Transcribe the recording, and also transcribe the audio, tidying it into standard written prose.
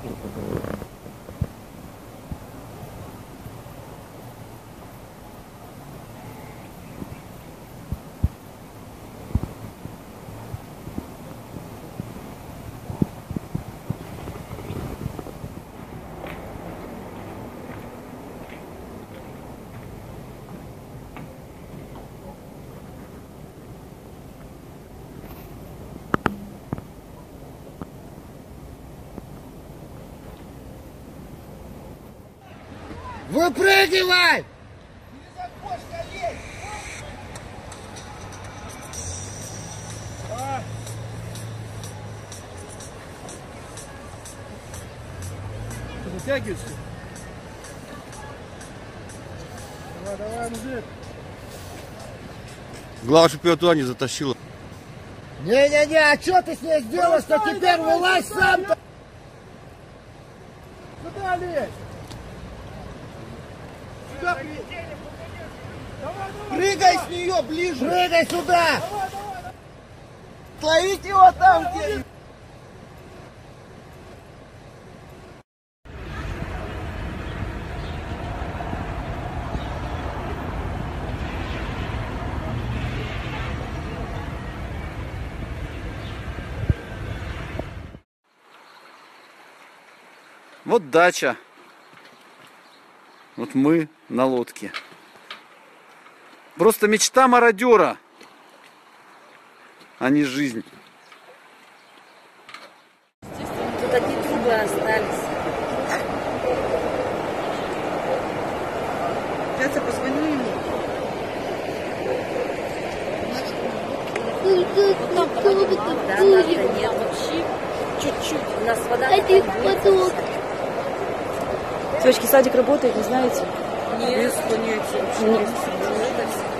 Выпрыгивай! Ты вытягиваешься? Давай, давай, мужик. Главное, чтобы ее туда не затащило. Не-не-не, а что ты с ней сделал, что теперь вылазь сам-то? Куда лезь? Сюда прыгай с нее ближе. Прыгай сюда! Ловите его там, где... Вот дача. Вот мы на лодке. Просто мечта мародера, а не жизнь. Тут одни трубы остались. Сейчас я позвоню ему. Да, нет, вообще чуть-чуть. У нас вода такая. Девочки, садик работает, не знаете? Нет, понятия.